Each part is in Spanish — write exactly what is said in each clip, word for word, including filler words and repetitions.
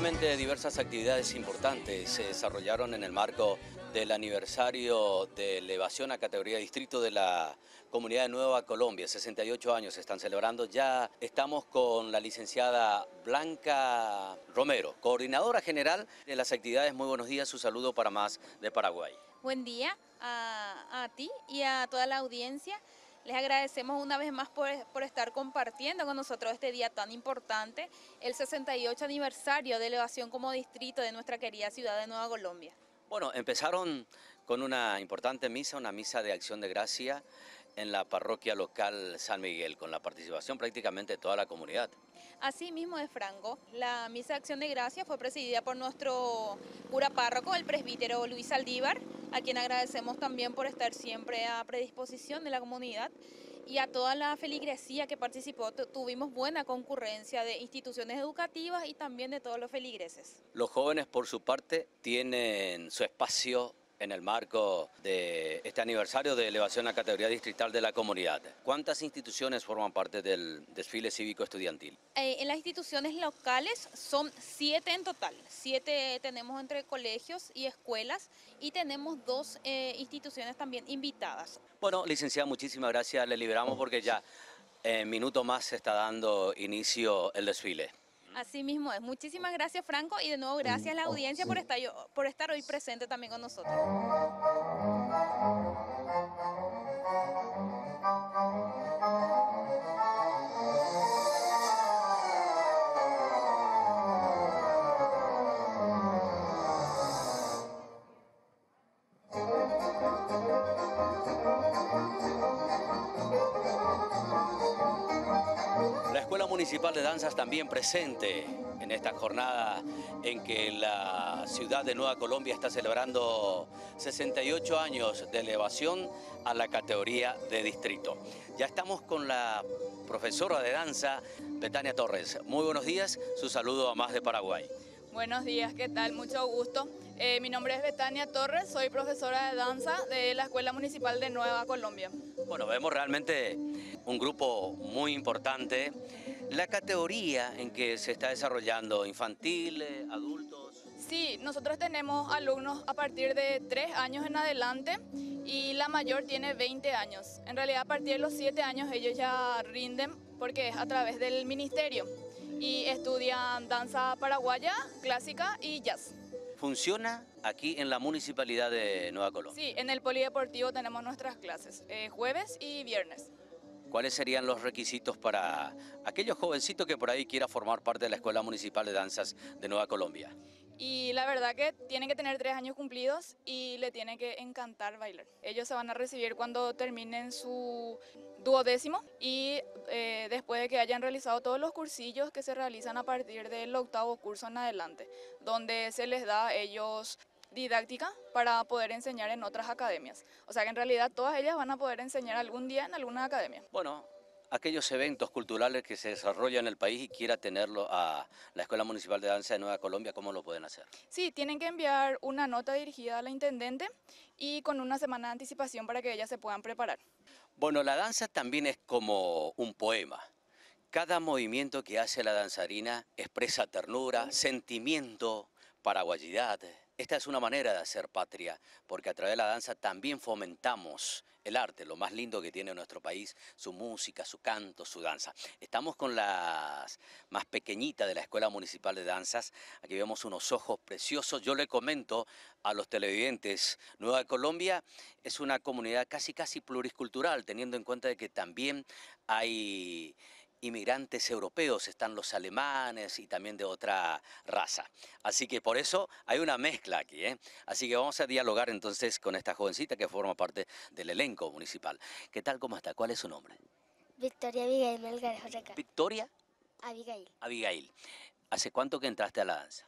Efectivamente, diversas actividades importantes se desarrollaron en el marco del aniversario de elevación a categoría de distrito de la comunidad de Nueva Colombia. sesenta y ocho años se están celebrando. Ya estamos con la licenciada Blanca Romero, coordinadora general de las actividades. Muy buenos días, su saludo para Más de Paraguay. Buen día a, a ti y a toda la audiencia. Les agradecemos una vez más por, por estar compartiendo con nosotros este día tan importante, el sesenta y ocho aniversario de elevación como distrito de nuestra querida ciudad de Nueva Colombia. Bueno, empezaron con una importante misa, una misa de acción de gracia en la parroquia local San Miguel, con la participación prácticamente de toda la comunidad. Así mismo es, Franco. La misa de acción de gracia fue presidida por nuestro cura párroco, el presbítero Luis Saldívar, a quien agradecemos también por estar siempre a predisposición de la comunidad, y a toda la feligresía que participó. Tuvimos buena concurrencia de instituciones educativas y también de todos los feligreses. Los jóvenes, por su parte, tienen su espacio en el marco de este aniversario de elevación a categoría distrital de la comunidad. ¿Cuántas instituciones forman parte del desfile cívico estudiantil? Eh, en las instituciones locales son siete en total. Siete tenemos entre colegios y escuelas, y tenemos dos eh, instituciones también invitadas. Bueno, licenciada, muchísimas gracias. Le liberamos porque ya en minuto más se está dando inicio el desfile. Así mismo es. Muchísimas gracias, Franco, y de nuevo gracias a la audiencia por estar, por estar hoy presente también con nosotros. La Escuela Municipal de Danzas también presente en esta jornada en que la ciudad de Nueva Colombia está celebrando sesenta y ocho años de elevación a la categoría de distrito. Ya estamos con la profesora de danza, Betania Torres. Muy buenos días, su saludo a Más de Paraguay. Buenos días, ¿qué tal? Mucho gusto. Eh, mi nombre es Betania Torres, soy profesora de danza de la Escuela Municipal de Nueva Colombia. Bueno, vemos realmente un grupo muy importante. La categoría en que se está desarrollando, infantil, eh, adultos. Sí, nosotros tenemos alumnos a partir de tres años en adelante y la mayor tiene veinte años. En realidad, a partir de los siete años ellos ya rinden porque es a través del ministerio y estudian danza paraguaya, clásica y jazz. ¿Funciona aquí en la Municipalidad de Nueva Colombia? Sí, en el polideportivo tenemos nuestras clases, eh, jueves y viernes. ¿Cuáles serían los requisitos para aquellos jovencitos que por ahí quieran formar parte de la Escuela Municipal de Danzas de Nueva Colombia? Y la verdad que tienen que tener tres años cumplidos y le tiene que encantar bailar. Ellos se van a recibir cuando terminen su duodécimo y eh, después de que hayan realizado todos los cursillos que se realizan a partir del octavo curso en adelante, donde se les da a ellos didáctica para poder enseñar en otras academias. O sea que en realidad todas ellas van a poder enseñar algún día en alguna academia. Bueno, aquellos eventos culturales que se desarrollan en el país y quiera tenerlo a la Escuela Municipal de Danza de Nueva Colombia, ¿cómo lo pueden hacer? Sí, tienen que enviar una nota dirigida a la intendente y con una semana de anticipación para que ellas se puedan preparar. Bueno, la danza también es como un poema. Cada movimiento que hace la danzarina expresa ternura, sentimiento, paraguayidad. Esta es una manera de hacer patria, porque a través de la danza también fomentamos el arte, lo más lindo que tiene nuestro país, su música, su canto, su danza. Estamos con las más pequeñitas de la Escuela Municipal de Danzas. Aquí vemos unos ojos preciosos. Yo le comento a los televidentes, Nueva Colombia es una comunidad casi casi pluricultural, teniendo en cuenta de que también hay inmigrantes europeos, están los alemanes y también de otra raza. Así que por eso hay una mezcla aquí, ¿eh? Así que vamos a dialogar entonces con esta jovencita que forma parte del elenco municipal. ¿Qué tal, cómo está? ¿Cuál es su nombre? Victoria Abigail Melgarejo Reca. Victoria Abigail. Abigail. ¿Hace cuánto que entraste a la danza?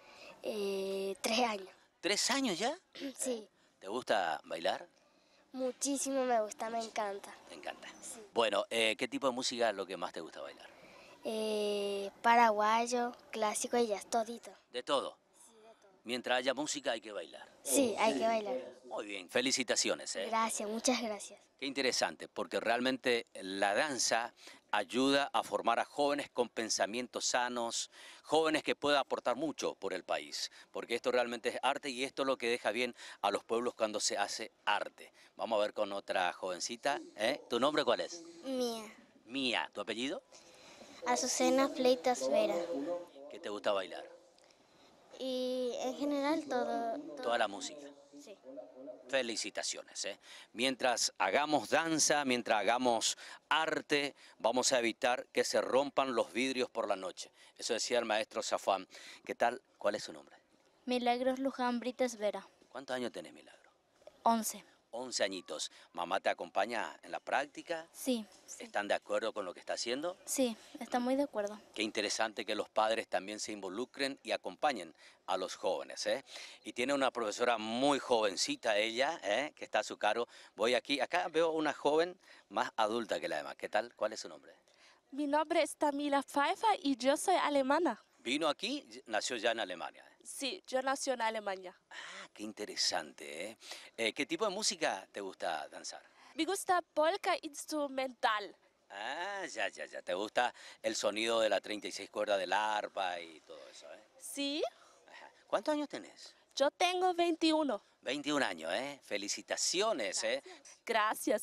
Eh, tres años. ¿Tres años ya? Sí. ¿Te gusta bailar? Muchísimo me gusta, me encanta. Te encanta. Sí. Bueno, eh, ¿qué tipo de música es lo que más te gusta bailar? Eh, paraguayo, clásico y jazz, todito. De todo. Sí, de todo. Mientras haya música hay que bailar. Sí, hay que bailar. Muy bien, felicitaciones. ¿eh? Gracias, muchas gracias. Qué interesante, porque realmente la danza ayuda a formar a jóvenes con pensamientos sanos, jóvenes que puedan aportar mucho por el país, porque esto realmente es arte y esto es lo que deja bien a los pueblos cuando se hace arte. Vamos a ver con otra jovencita, ¿eh? ¿Tu nombre cuál es? Mía. Mía, ¿tu apellido? Azucena Fleitas Vera. ¿Qué te gusta bailar? Y en general todo. todo. Toda la música. Sí. Felicitaciones, ¿eh? Mientras hagamos danza, mientras hagamos arte, vamos a evitar que se rompan los vidrios por la noche. Eso decía el maestro Zafán. ¿Qué tal? ¿Cuál es su nombre? Milagros Luján Brites Vera. ¿Cuántos años tenés, Milagro? once. once añitos. ¿Mamá te acompaña en la práctica? Sí, sí. ¿Están de acuerdo con lo que está haciendo? Sí, está muy de acuerdo. Qué interesante que los padres también se involucren y acompañen a los jóvenes, ¿eh? Y tiene una profesora muy jovencita ella, ¿eh? Que está a su cargo. Voy aquí, acá veo una joven más adulta que la demás. ¿Qué tal? ¿Cuál es su nombre? Mi nombre es Tamila Pfeiffer y yo soy alemana. Vino aquí, nació ya en Alemania. Sí, yo nací en Alemania. Ah, qué interesante, ¿eh? Eh, ¿Qué tipo de música te gusta danzar? Me gusta polka instrumental. Ah, ya, ya, ya. ¿Te gusta el sonido de la treinta y seis cuerdas del arpa y todo eso, eh? Sí, Ajá. ¿Cuántos años tenés? yo tengo veintiuno. veintiún años, ¿eh? Felicitaciones, ¿eh? Gracias.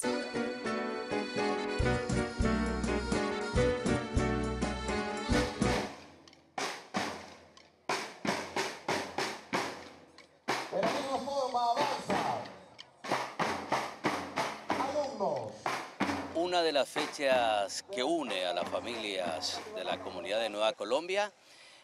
De la misma forma avanza. Alumnos. Una de las fechas que une a las familias de la comunidad de Nueva Colombia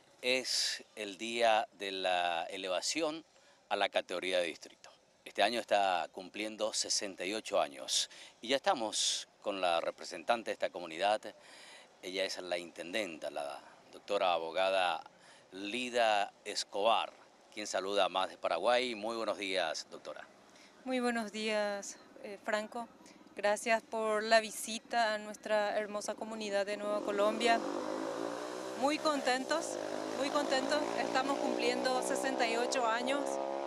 es el día de la elevación a la categoría de distrito. Este año está cumpliendo sesenta y ocho años y ya estamos con la representante de esta comunidad. Ella es la intendenta, la doctora abogada Lida Escobar, quien saluda más de Paraguay. Muy buenos días, doctora. Muy buenos días, eh, Franco. Gracias por la visita a nuestra hermosa comunidad de Nueva Colombia. Muy contentos, muy contentos. Estamos cumpliendo sesenta y ocho años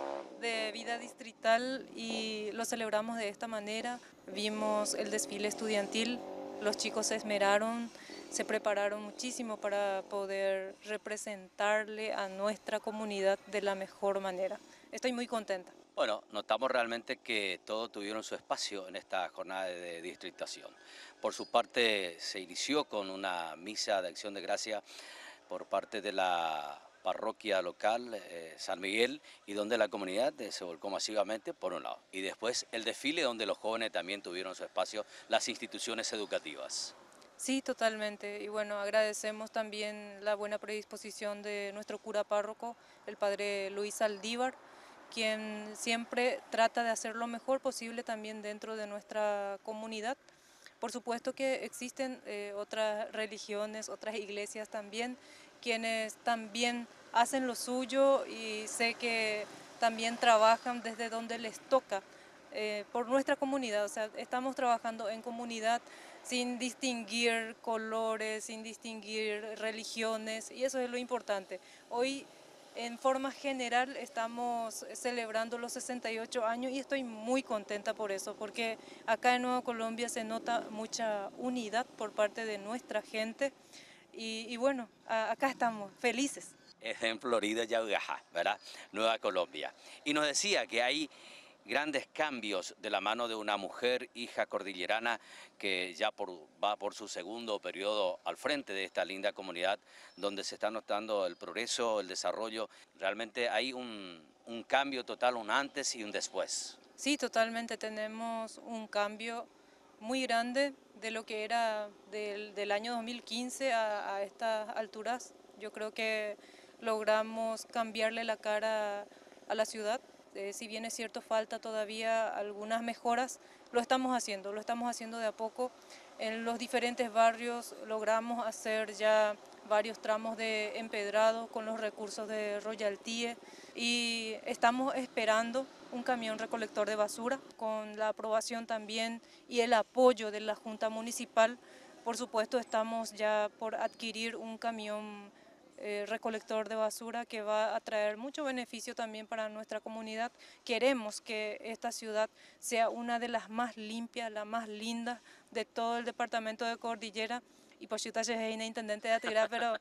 de vida distrital y lo celebramos de esta manera. Vimos el desfile estudiantil, los chicos se esmeraron, se prepararon muchísimo para poder representarle a nuestra comunidad de la mejor manera. Estoy muy contenta. Bueno, notamos realmente que todos tuvieron su espacio en esta jornada de distritación. Por su parte, se inició con una misa de acción de gracia por parte de la parroquia local eh, San Miguel, y donde la comunidad eh, se volcó masivamente por un lado, y después el desfile donde los jóvenes también tuvieron su espacio, las instituciones educativas. Sí, totalmente, y bueno, agradecemos también la buena predisposición de nuestro cura párroco, el padre Luis Aldívar, quien siempre trata de hacer lo mejor posible también dentro de nuestra comunidad. Por supuesto que existen eh, otras religiones, otras iglesias también, quienes también hacen lo suyo y sé que también trabajan desde donde les toca eh, por nuestra comunidad. O sea, estamos trabajando en comunidad sin distinguir colores, sin distinguir religiones, y eso es lo importante. Hoy, en forma general, estamos celebrando los sesenta y ocho años y estoy muy contenta por eso, porque acá en Nueva Colombia se nota mucha unidad por parte de nuestra gente y, y bueno, a, acá estamos felices. En Florida, Yaugajá, ¿verdad? Nueva Colombia. Y nos decía que hay grandes cambios de la mano de una mujer, hija cordillerana, que ya por, va por su segundo periodo al frente de esta linda comunidad, donde se está notando el progreso, el desarrollo. Realmente hay un, un cambio total, un antes y un después. Sí, totalmente, tenemos un cambio muy grande de lo que era del, del año dos mil quince a, a estas alturas. Yo creo que logramos cambiarle la cara a la ciudad. Eh, si bien es cierto, falta todavía algunas mejoras, lo estamos haciendo, lo estamos haciendo de a poco. En los diferentes barrios logramos hacer ya varios tramos de empedrado con los recursos de royalties y estamos esperando un camión recolector de basura con la aprobación también y el apoyo de la Junta Municipal. Por supuesto, estamos ya por adquirir un camión Eh, recolector de basura que va a traer mucho beneficio también para nuestra comunidad. Queremos que esta ciudad sea una de las más limpias, la más linda de todo el departamento de Cordillera, y Poyuta Yeheine, intendente de Atirá, pero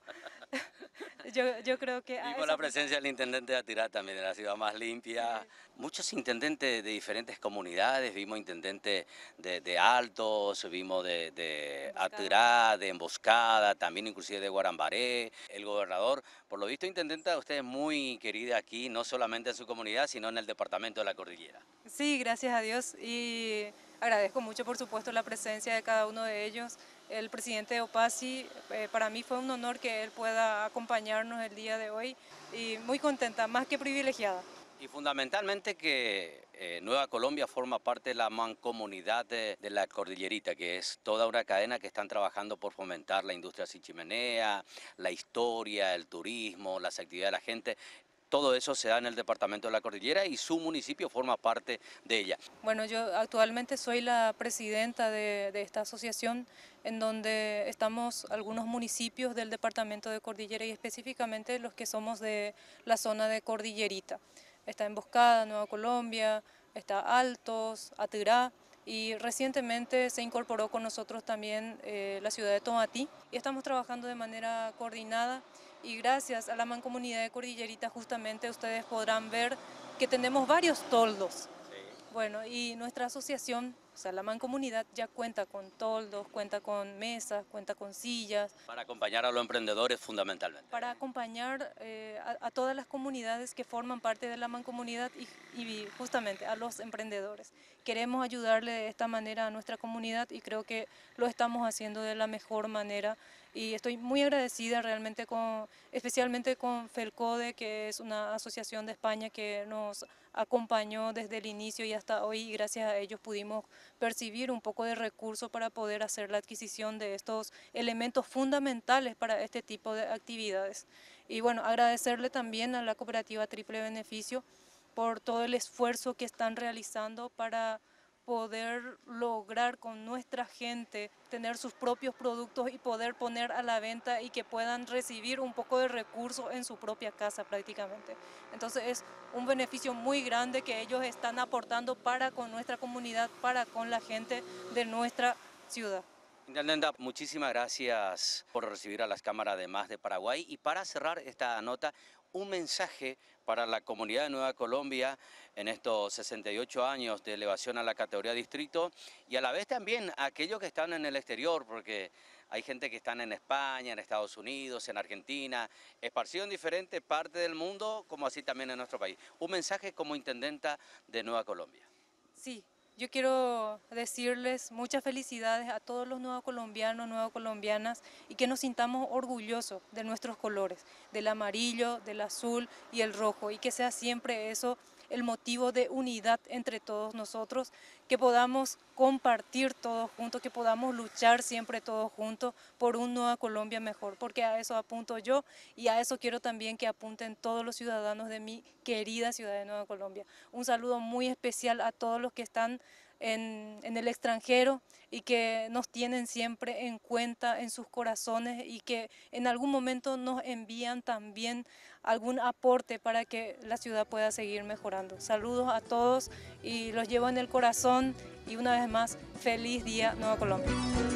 yo, yo creo que... Vimos la presencia del intendente de Atirá también, de la ciudad más limpia. Sí. Muchos intendentes de diferentes comunidades, vimos intendentes de, de Altos, vimos de, de Atirá, de Emboscada, también inclusive de Guarambaré, el gobernador. Por lo visto, intendenta, usted es muy querida aquí, no solamente en su comunidad, sino en el departamento de la Cordillera. Sí, gracias a Dios, y agradezco mucho, por supuesto, la presencia de cada uno de ellos. El presidente de OPASI, eh, para mí fue un honor que él pueda acompañarnos el día de hoy y muy contenta, más que privilegiada. Y fundamentalmente que eh, Nueva Colombia forma parte de la mancomunidad de, de la Cordillerita, que es toda una cadena que están trabajando por fomentar la industria sin chimenea, la historia, el turismo, las actividades de la gente. Todo eso se da en el departamento de la Cordillera y su municipio forma parte de ella. Bueno, yo actualmente soy la presidenta de, de esta asociación, en donde estamos algunos municipios del departamento de Cordillera y específicamente los que somos de la zona de Cordillerita. Está Emboscada, Nueva Colombia, está Altos, Atirá, y recientemente se incorporó con nosotros también eh, la ciudad de Tomatí y estamos trabajando de manera coordinada. Y gracias a la mancomunidad de Cordillerita justamente ustedes podrán ver que tenemos varios toldos. Sí. Bueno, y nuestra asociación, o sea, la mancomunidad ya cuenta con toldos, cuenta con mesas, cuenta con sillas. Para acompañar a los emprendedores fundamentalmente. Para acompañar eh, a, a todas las comunidades que forman parte de la mancomunidad y, y justamente a los emprendedores. Queremos ayudarle de esta manera a nuestra comunidad y creo que lo estamos haciendo de la mejor manera. Y estoy muy agradecida realmente, con, especialmente con FELCODE, que es una asociación de España que nos acompañó desde el inicio y hasta hoy, y gracias a ellos pudimos percibir un poco de recursos para poder hacer la adquisición de estos elementos fundamentales para este tipo de actividades. Y bueno, agradecerle también a la cooperativa Triple Beneficio por todo el esfuerzo que están realizando para poder lograr con nuestra gente tener sus propios productos y poder poner a la venta y que puedan recibir un poco de recursos en su propia casa prácticamente. Entonces es un beneficio muy grande que ellos están aportando para con nuestra comunidad, para con la gente de nuestra ciudad. Intendenta, muchísimas gracias por recibir a las cámaras de Más de Paraguay y para cerrar esta nota, un mensaje para la comunidad de Nueva Colombia en estos sesenta y ocho años de elevación a la categoría distrito y a la vez también a aquellos que están en el exterior, porque hay gente que están en España, en Estados Unidos, en Argentina, esparcido en diferentes partes del mundo, como así también en nuestro país. Un mensaje como intendenta de Nueva Colombia. Sí. Yo quiero decirles muchas felicidades a todos los nuevos colombianos, nuevas colombianas y que nos sintamos orgullosos de nuestros colores, del amarillo, del azul y el rojo y que sea siempre eso el motivo de unidad entre todos nosotros, que podamos compartir todos juntos, que podamos luchar siempre todos juntos por una Nueva Colombia mejor, porque a eso apunto yo y a eso quiero también que apunten todos los ciudadanos de mi querida ciudad de Nueva Colombia. Un saludo muy especial a todos los que están En, en el extranjero y que nos tienen siempre en cuenta en sus corazones y que en algún momento nos envían también algún aporte para que la ciudad pueda seguir mejorando. Saludos a todos y los llevo en el corazón y una vez más, feliz día Nueva Colombia.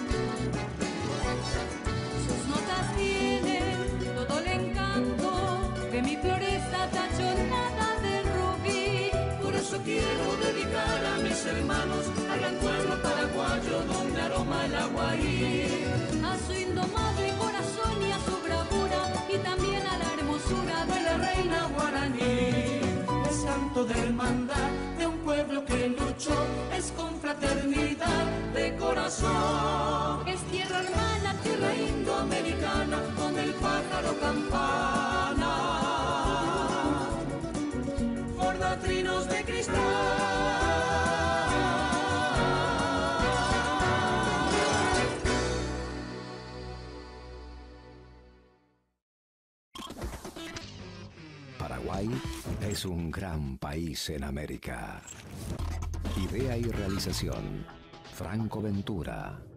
Sus notas tienen todo el encanto de mi floresta tachonada de rubí. Por eso quiero dedicar a mis hermanos, al gran pueblo paraguayo donde aroma el aguaí. A su indomable corazón y a su bravura y también a la hermosura de la reina guaraní. Es santo de hermandad de un pueblo que luchó, es con fraternidad de corazón. Es tierra hermana, tierra indoamericana, con el pájaro campana. Borda trinos de cristal. Paraguay es un gran país en América. Idea y realización, Franco Ventura.